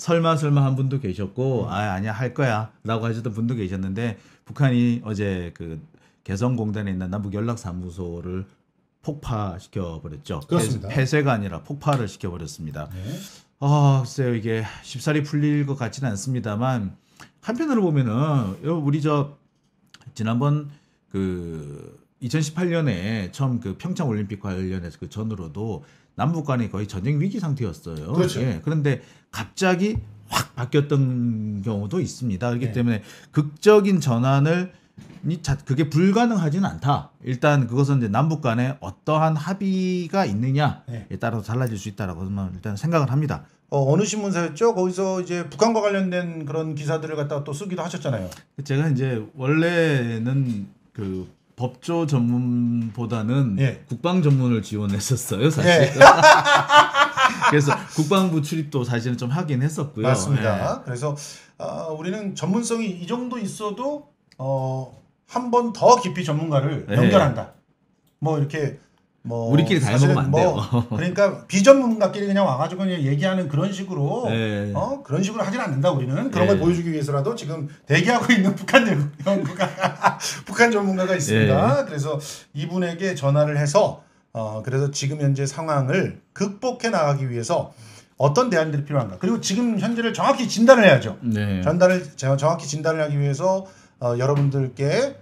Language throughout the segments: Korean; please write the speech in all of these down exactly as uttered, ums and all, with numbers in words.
설마 설마 한 분도 계셨고 아 아니야 할 거야라고 하셨던 분도 계셨는데 북한이 어제 그 개성공단에 있는 남북 연락사무소를 폭파시켜 버렸죠. 그렇습니다. 폐쇄가 아니라 폭파를 시켜 버렸습니다. 네. 아, 글쎄요 이게 쉽사리 풀릴 것 같지는 않습니다만 한편으로 보면은 우리 저 지난번 그 이천십팔 년에 처음 그 평창 올림픽 관련해서 그 전후로도 남북 간이 거의 전쟁 위기 상태였어요. 그렇죠. 예, 그런데 갑자기 확 바뀌었던 경우도 있습니다. 그렇기 네. 때문에 극적인 전환을 그게 불가능하지는 않다. 일단 그것은 이제 남북 간에 어떠한 합의가 있느냐에 네. 따라서 달라질 수 있다라고 일단 생각을 합니다. 어, 어느 신문사였죠? 거기서 이제 북한과 관련된 그런 기사들을 갖다가 또 쓰기도 하셨잖아요. 제가 이제 원래는 그 법조 전문보다는 예. 국방 전문을 지원했었어요, 사실. 예. 그래서 국방부 출입도 사실은 좀 하긴 했었고요. 맞습니다. 예. 그래서 어, 우리는 전문성이 이 정도 있어도 어, 한 번 더 깊이 전문가를 예. 연결한다. 뭐 이렇게 뭐 우리끼리 다 사실은 해먹으면 안 뭐 돼요. 그러니까 비전문가끼리 그냥 와가지고 그냥 얘기하는 그런 식으로 예. 어 그런 식으로 하진 않는다. 우리는 그런 예. 걸 보여주기 위해서라도 지금 대기하고 있는 북한 연구가 북한 전문가가 있습니다. 예. 그래서 이분에게 전화를 해서 어 그래서 지금 현재 상황을 극복해 나가기 위해서 어떤 대안들이 필요한가. 그리고 지금 현재를 정확히 진단을 해야죠. 네. 전달을 정확히 진단을 하기 위해서 어, 여러분들께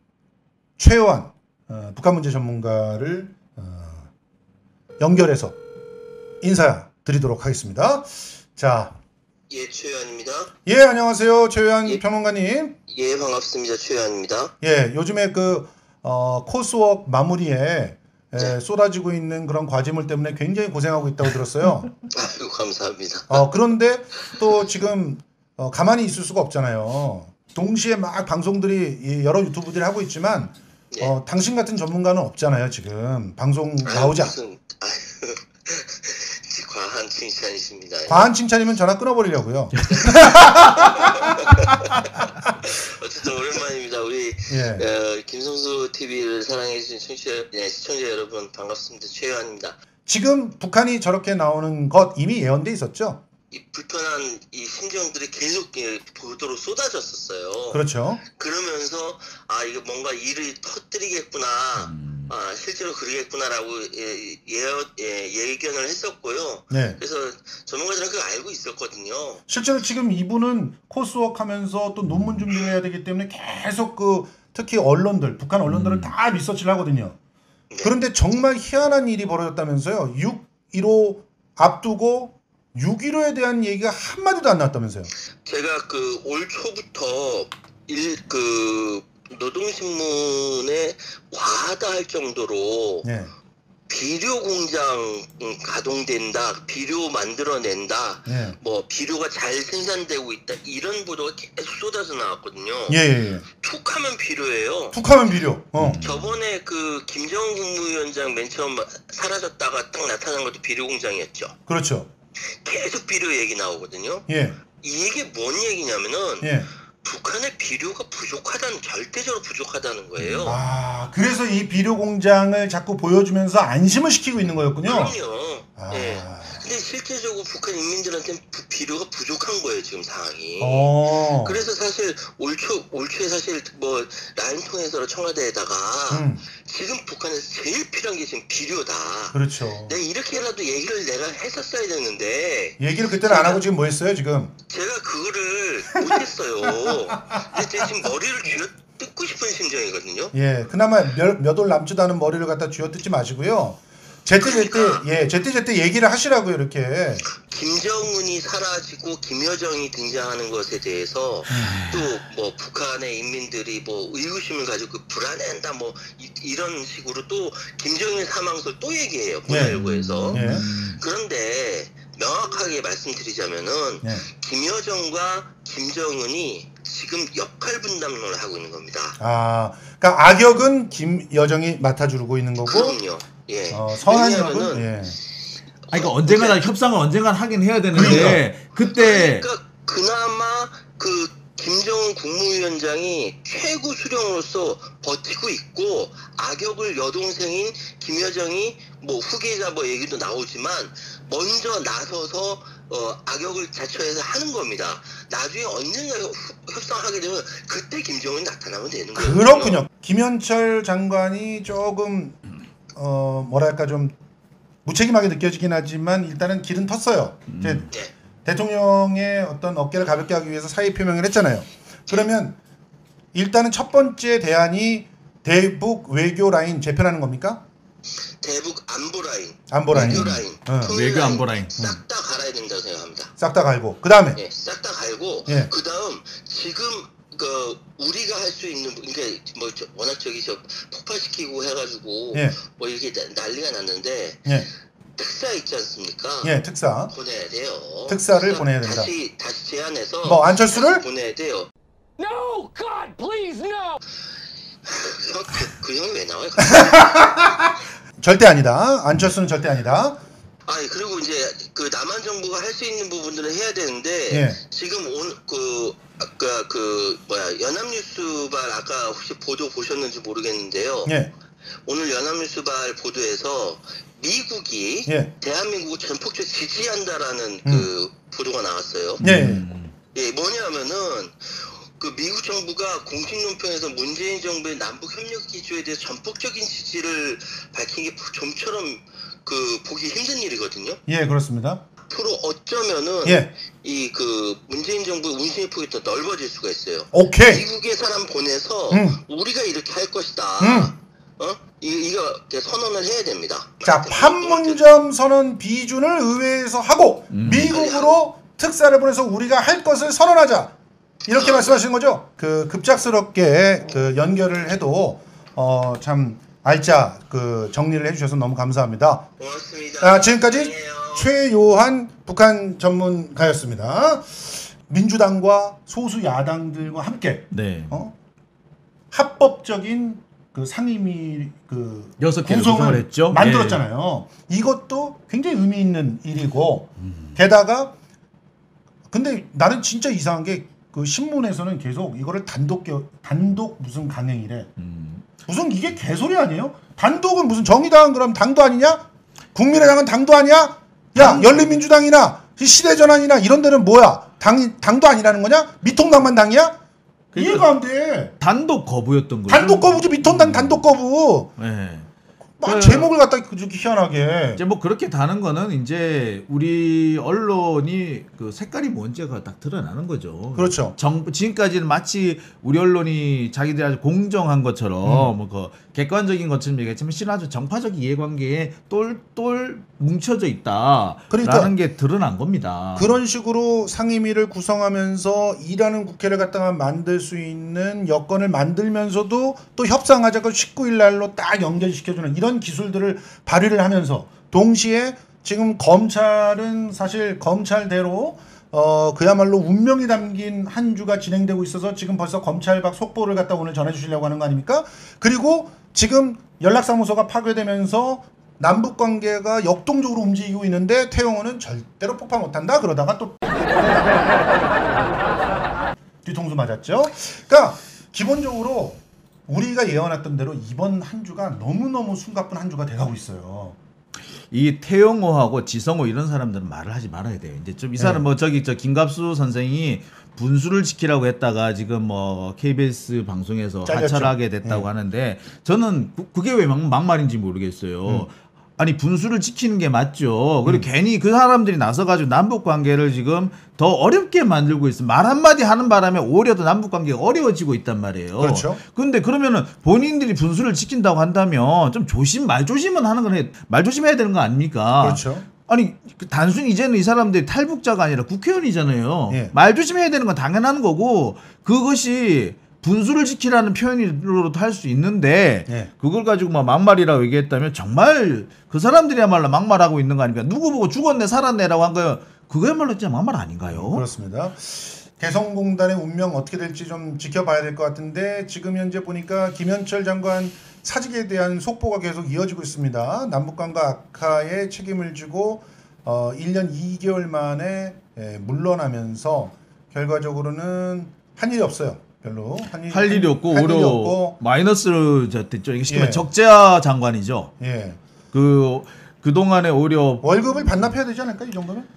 최요한 어, 북한 문제 전문가를 어, 연결해서 인사드리도록 하겠습니다. 자, 예, 최요한입니다. 예, 안녕하세요, 최요한 예. 평론가님. 예, 반갑습니다. 최요한입니다. 예, 요즘에 그 어, 코스웍 마무리에 에, 네. 쏟아지고 있는 그런 과제물 때문에 굉장히 고생하고 있다고 들었어요. 아이고, 감사합니다. 어, 그런데 또 지금 어, 가만히 있을 수가 없잖아요. 동시에 막 방송들이 이 여러 유튜브들이 하고 있지만 예. 어, 당신 같은 전문가는 없잖아요. 지금 방송 나오자. 아유, 무슨 아유, 과한 칭찬이십니다. 과한 칭찬이면 전화 끊어버리려고요. 어쨌든 오랜만입니다. 우리 예. 어, 김성수 티비를 사랑해주신 청취자, 예, 시청자 여러분 반갑습니다. 최요한입니다. 지금 북한이 저렇게 나오는 것 이미 예언돼 있었죠? 이 불편한 이 심정들이 계속 예, 보도로 쏟아졌었어요. 그렇죠. 그러면서 아 이거 뭔가 일을 터뜨리겠구나, 음. 아 실제로 그러겠구나라고 예, 예언, 예, 예견을 했었고요. 네. 그래서 전문가들은 그거 알고 있었거든요. 실제로 지금 이분은 코스웍 하면서 또 논문 준비를 해야 되기 때문에 계속 그 특히 언론들, 북한 언론들을 음. 다 리서치를 하거든요. 네. 그런데 정말 희한한 일이 벌어졌다면서요. 육 일오 앞두고 육 일오에 대한 얘기가 한마디도 안 나왔다면서요. 제가 그 올 초부터 일 그 노동신문에 과하다 할 정도로 네. 비료 공장 가동된다, 비료 만들어낸다, 네. 뭐 비료가 잘 생산되고 있다 이런 보도가 계속 쏟아져 나왔거든요. 예, 예, 예. 툭하면 비료예요. 툭하면 비료. 어. 저번에 그 김정은 국무위원장 맨 처음 사라졌다가 딱 나타난 것도 비료 공장이었죠. 그렇죠. 계속 비료 얘기 나오거든요. 예. 이게 뭔 얘기냐면은 예. 북한의 비료가 부족하다는, 절대적으로 부족하다는 거예요. 아, 그래서 이 비료 공장을 자꾸 보여주면서 안심을 시키고 있는 거였군요. 그럼요. 아. 예. 근데 실제적으로 북한 인민들한테는 부, 비료가 부족한 거예요, 지금 상황이. 어. 그래서 사실 올 초, 올 초에 사실 뭐 라인 통해서 청와대에다가 음. 지금 북한에서 제일 필요한 게 지금 비료다. 그렇죠. 내가 이렇게라도 얘기를 내가 했었어야 됐는데 얘기를 그때는 안 하고 지금 뭐 했어요, 지금? 제가 그거를 못했어요. 근데 제가 지금 머리를 쥐어 뜯고 싶은 심정이거든요. 예. 그나마 몇, 몇 올 남지도 않은 머리를 갖다 쥐어뜯지 마시고요. 제때제때, 그러니까. 예, 제때제때 얘기를 하시라고요, 이렇게. 김정은이 사라지고 김여정이 등장하는 것에 대해서 또 뭐 북한의 인민들이 뭐 의구심을 가지고 불안해한다 뭐 이, 런 식으로 또 김정일 사망설 또 얘기해요. 코로나십구에서. 예. 그런데 명확하게 말씀드리자면은 예. 김여정과 김정은이 지금 역할 분담론을 하고 있는 겁니다. 아, 그러니까 악역은 김여정이 맡아주고 있는 거고, 그럼요. 예. 어, 선한 왜냐하면은 역은, 예. 아니, 그러니까 언젠가 협상을 언젠가 하긴 해야 되는데 그때 그러니까 그나마 그 김정은 국무위원장이 최고 수령으로서 버티고 있고 악역을 여동생인 김여정이 뭐 후계자 뭐 얘기도 나오지만 먼저 나서서 어, 악역을 자처해서 하는 겁니다. 나중에 언젠가 협- 협상하게 되면 그때 김정은이 나타나면 되는 거예요. 그렇군요. 김현철 장관이 조금 어 뭐랄까 좀 무책임하게 느껴지긴 하지만 일단은 길은 텄어요. 이제 네. 대통령의 어떤 어깨를 가볍게 하기 위해서 사의 표명을 했잖아요. 그러면 일단은 첫 번째 대안이 대북 외교 라인 재편하는 겁니까? 대북 안보 라인, 안보 라인. 외교 라인, 응. 통일 외교 안보 라인. 싹 다 갈아야 된다고 생각합니다. 싹 다 갈고 그 다음에 예, 싹 다 갈고 예. 그 다음 지금 그 우리가 할 수 있는 그러니까 뭐 저, 워낙 저기 저 폭발시키고 해가지고 예. 뭐 이렇게 나- 난리가 났는데 예. 특사 있지 않습니까? 예, 특사. 보내야 돼요. 특사를 특사 보내야 된다. 다시 다시 제안해서 뭐 안철수를 보내야 돼요. No, God, please, no. 형, 그, 그 형이 왜 나와요? 절대 아니다. 안철수는 절대 아니다. 아니 그리고 이제 그 남한 정부가 할 수 있는 부분들은 해야 되는데 예. 지금 온 그 아까 그 뭐야 연합뉴스발 아까 혹시 보도 보셨는지 모르겠는데요. 예. 오늘 연합뉴스발 보도에서 미국이 예. 대한민국을 전폭적으로 지지한다라는 음. 그 보도가 나왔어요. 예. 음. 예, 뭐냐면은 그 미국 정부가 공식 논평에서 문재인 정부의 남북 협력 기조에 대해 전폭적인 지지를 밝힌 게 좀처럼 그 보기 힘든 일이거든요. 예, 그렇습니다. 앞으로 어쩌면은 예. 이 그 문재인 정부의 운신의 폭이 더 넓어질 수가 있어요. 오케이. 미국의 사람 보내서 음. 우리가 이렇게 할 것이다. 음. 어? 이, 이거 이렇게 선언을 해야 됩니다. 자, 판문점 선언 비준을 의회에서 하고 음. 미국으로 특사를 보내서 우리가 할 것을 선언하자. 이렇게 말씀하시는 거죠? 그 급작스럽게 그 연결을 해도 어 참 알짜 그 정리를 해주셔서 너무 감사합니다. 고맙습니다. 아, 지금까지 안녕해요. 최요한 북한 전문가였습니다. 민주당과 소수 야당들과 함께 네. 어? 합법적인 그 상임위 그 여섯 개를 구성을 구성을 했죠. 만들었잖아요. 이것도 굉장히 의미 있는 일이고 음. 게다가 근데 나는 진짜 이상한 게 그 신문에서는 계속 이거를 단독 겨, 단독 무슨 강행이래. 음. 무슨 이게 개소리 아니에요? 단독은 무슨 정의당은 그럼 당도 아니냐? 국민의당은 당도 아니야? 야 열린민주당이나 시대전환이나 이런 데는 뭐야? 당 당도 아니라는 거냐? 미통당만 당이야? 그러니까 이해가 안 돼. 단독 거부였던 거죠. 단독 거부지 미통당 단독 거부. 네. 막 그- 제목을 갖다 그렇게 희한하게. 이제 뭐 그렇게 다는 거는 이제 우리 언론이 그 색깔이 뭔지가 딱 드러나는 거죠. 그렇죠. 정, 지금까지는 마치 우리 언론이 자기들이 아주 공정한 것처럼 음. 뭐 그 객관적인 것처럼 얘기했지만 실은 아주 정파적 이해관계에 똘똘 뭉쳐져 있다라는 그러니까 게 드러난 겁니다. 그런 식으로 상임위를 구성하면서 일하는 국회를 갖다가 만들 수 있는 여건을 만들면서도 또 협상하자고 십구 일 날로 딱 연결시켜주는 이런 기술들을 발휘를 하면서 동시에 지금 검찰은 사실 검찰대로 어 그야말로 운명이 담긴 한 주가 진행되고 있어서 지금 벌써 검찰박 속보를 갖다 오늘 전해주시려고 하는 거 아닙니까? 그리고 지금 연락사무소가 파괴되면서 남북 관계가 역동적으로 움직이고 있는데 태영호는 절대로 폭파 못한다. 그러다가 또 뒤통수 맞았죠. 그러니까 기본적으로 우리가 예언했던 대로 이번 한 주가 너무너무 숨가쁜 한 주가 돼가고 있어요. 이 태영호하고 지성호 이런 사람들은 말을 하지 말아야 돼요. 이제 좀 이 사람 네. 뭐 저기 저 김갑수 선생이 분수를 지키라고 했다가 지금 뭐 케이비에스 방송에서 잘렸죠. 하차하게 됐다고 네. 하는데 저는 그, 그게 왜 막, 막말인지 모르겠어요. 음. 아니 분수를 지키는 게 맞죠. 그리고 음. 괜히 그 사람들이 나서가지고 남북 관계를 지금 더 어렵게 만들고 있어. 말 한마디 하는 바람에 오히려 더 남북 관계가 어려워지고 있단 말이에요. 그렇죠. 근데 그러면은 본인들이 분수를 지킨다고 한다면 좀 조심 말 조심은 하는 건 해. 말 조심해야 되는 거 아닙니까? 그렇죠. 아니 그 단순히 이제는 이 사람들이 탈북자가 아니라 국회의원이잖아요. 예. 말 조심해야 되는 건 당연한 거고 그것이 분수를 지키라는 표현으로도 할 수 있는데 예. 그걸 가지고 막 막말이라고 얘기했다면 정말 그 사람들이야말로 막말하고 있는 거 아닙니까? 누구 보고 죽었네 살았네라고 한 거요. 그거야말로 진짜 막말 아닌가요? 그렇습니다. 개성공단의 운명 어떻게 될지 좀 지켜봐야 될 것 같은데 지금 현재 보니까 김현철 장관 사직에 대한 속보가 계속 이어지고 있습니다. 남북관계 악화에 책임을 지고 어, 일 년 이 개월 만에 예, 물러나면서 결과적으로는 한 일이 없어요. 별로 한, 일, 할 일이 없고 할 일이 오히려 없고, 마이너스로 됐죠. 이게 쉽게 말해 예. 적자 장관이죠. 예. 그 그동안에 오히려 월급을 반납해야 되지 않을까 이 정도면?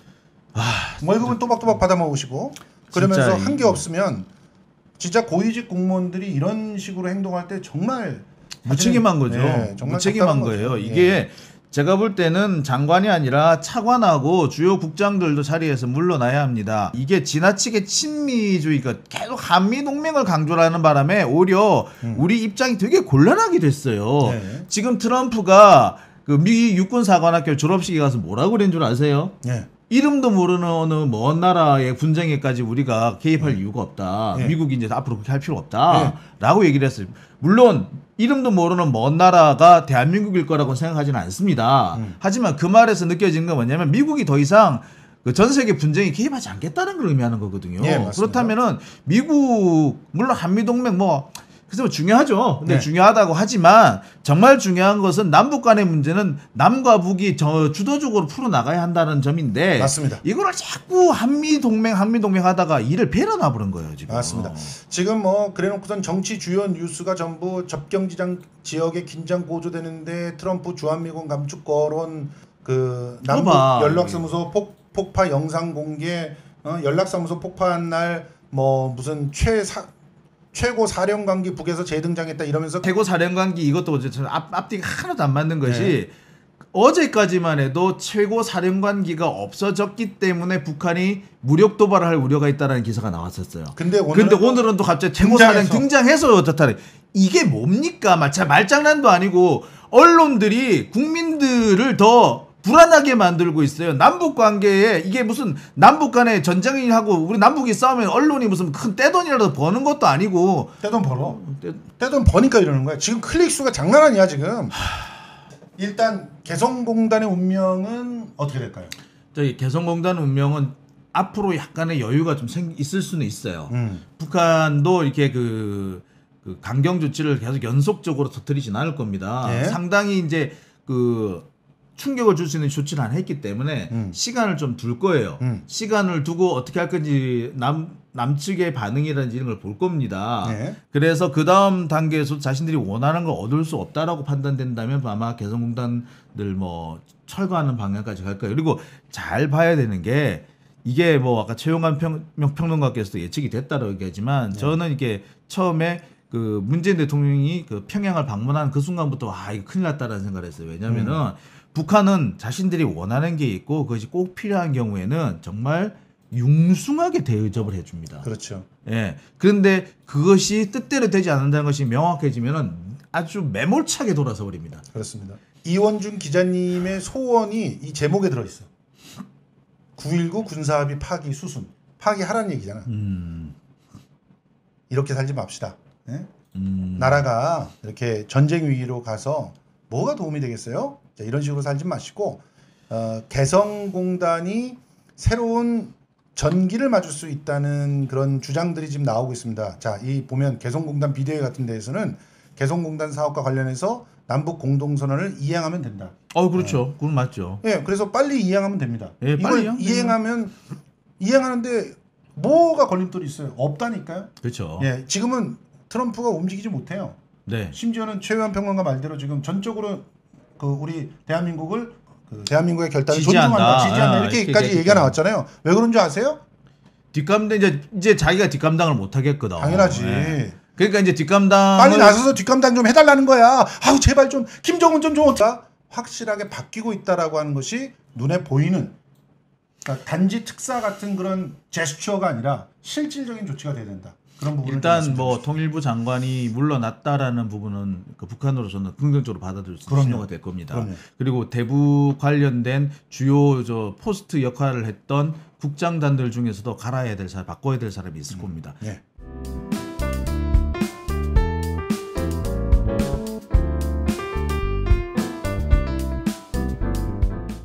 아, 월급은 또박또박 받아 먹으시고 그러면서 진짜 한 게 이- 없으면 진짜 고위직 공무원들이 이런 식으로 행동할 때 정말 무책임한 거죠. 네, 정말 무책임한 답답한 거예요. 거죠. 이게 예. 제가 볼 때는 장관이 아니라 차관하고 주요 국장들도 자리에서 물러나야 합니다. 이게 지나치게 친미주의가 계속 한미 동맹을 강조하는 바람에 오히려 음. 우리 입장이 되게 곤란하게 됐어요. 네. 지금 트럼프가 그 미 육군사관학교 졸업식에 가서 뭐라고 그랬는 줄 아세요? 예. 이름도 모르는 어느 먼 나라의 분쟁에까지 우리가 개입할 이유가 없다. 네. 미국이 이제 앞으로 그렇게 할 필요 없다. 라고 얘기를 했어요. 물론 이름도 모르는 먼 나라가 대한민국일 거라고 생각하지는 않습니다. 음. 하지만 그 말에서 느껴지는 건 뭐냐면 미국이 더 이상 그 전 세계 분쟁에 개입하지 않겠다는 걸 의미하는 거거든요. 예, 맞습니다. 그렇다면은 미국 물론 한미 동맹 뭐 그래서 뭐 중요하죠. 근데 네. 중요하다고 하지만 정말 중요한 것은 남북 간의 문제는 남과 북이 저 주도적으로 풀어 나가야 한다는 점인데 맞습니다. 이거를 자꾸 한미 동맹 한미 동맹 하다가 일을 배려나 부른 거예요 지금. 맞습니다. 지금 뭐 그래놓고선 정치 주요 뉴스가 전부 접경지장 지역의 긴장 고조되는데 트럼프 주한미군 감축 거론 그 남북 봐봐. 연락사무소 폭, 폭파 영상 공개 어, 연락사무소 폭파한 날 뭐 무슨 최사 최고 사령관기 북에서 재등장했다 이러면서 최고 사령관기 이것도 이제 저 앞, 앞뒤가 하나도 안 맞는 것이 네. 어제까지만 해도 최고 사령관기가 없어졌기 때문에 북한이 무력 도발을 할 우려가 있다는 기사가 나왔었어요. 근데 오늘은, 근데 오늘은 또 갑자기 최고 사령 등장해서. 등장해서 어떻다래. 이게 뭡니까? 말차 말장난도 아니고 언론들이 국민들을 더 불안하게 만들고 있어요. 남북 관계에 이게 무슨 남북 간에 전쟁이 하고 우리 남북이 싸우면 언론이 무슨 큰 떼돈이라도 버는 것도 아니고 떼돈 벌어. 떼- 떼돈 버니까 이러는 거야. 지금 클릭 수가 장난 아니야 지금. 일단 개성공단의 운명은 어떻게 될까요? 저희 개성공단 운명은 앞으로 약간의 여유가 좀 생, 있을 수는 있어요. 음. 북한도 이렇게 그, 그 강경 조치를 계속 연속적으로 터뜨리진 않을 겁니다. 예. 상당히 이제 그 충격을 줄 수 있는 조치를 안 했기 때문에 음. 시간을 좀 둘 거예요. 음. 시간을 두고 어떻게 할 건지 남 남측의 반응이라든지 이런 걸 볼 겁니다. 예. 그래서 그 다음 단계에서 자신들이 원하는 걸 얻을 수 없다라고 판단된다면 아마 개성공단들 뭐 철거하는 방향까지 갈 거예요. 그리고 잘 봐야 되는 게 이게 뭐 아까 최용환 평, 평론가께서도 예측이 됐다고 얘기하지만 저는 이게 처음에 그 문재인 대통령이 그 평양을 방문한 그 순간부터 아 이거 큰일 났다라는 생각을 했어요. 왜냐면은 음. 북한은 자신들이 원하는 게 있고 그것이 꼭 필요한 경우에는 정말 융숭하게 대접을 해줍니다. 그렇죠. 예. 그런데 그것이 뜻대로 되지 않는다는 것이 명확해지면은 아주 매몰차게 돌아서 버립니다. 그렇습니다. 이원준 기자님의 소원이 이 제목에 들어있어. 구일구 군사합의 파기 수순. 파기하라는 얘기잖아. 음, 이렇게 살지 맙시다. 예? 음, 나라가 이렇게 전쟁 위기로 가서 뭐가 도움이 되겠어요? 자, 이런 식으로 살지 마시고 어, 개성공단이 새로운 전기를 맞을 수 있다는 그런 주장들이 지금 나오고 있습니다. 자, 이 보면 개성공단 비대위 같은 데에서는 개성공단 사업과 관련해서 남북 공동선언을 이행하면 된다. 어, 그렇죠. 그건 맞죠. 예, 그래서 빨리 이행하면 됩니다. 예, 빨리 이걸 이행하면 이행하면 이행하는데 뭐가 걸림돌이 있어요? 없다니까요. 그렇죠. 예, 지금은 트럼프가 움직이지 못해요. 네. 심지어는 최유한 평론가 말대로 지금 전적으로 그 우리 대한민국을 그 대한민국의 결단을 지지한다. 존중한다, 지지한다 아, 이렇게까지 이렇게 얘기가 나왔잖아요. 왜 그런 줄 아세요? 뒷감당 이제 이제 자기가 뒷감당을 못 하겠거든. 당연하지. 예. 그러니까 이제 뒷감당 빨리 나서서 뒷감당 좀 해달라는 거야. 아우 제발 좀 김정은 좀 좀. 확실하게 바뀌고 있다라고 하는 것이 눈에 보이는 그러니까 단지 특사 같은 그런 제스처가 아니라 실질적인 조치가 돼야 된다. 그런 부분을 일단 뭐 통일부 장관이 물러났다라는 부분은 그 북한으로서는 긍정적으로 받아들일 수 있는 신호가 될 겁니다. 그럼요. 그리고 대북 관련된 주요 저 포스트 역할을 했던 국장단들 중에서도 갈아야 될 사람, 바꿔야 될 사람이 있을 겁니다. 예.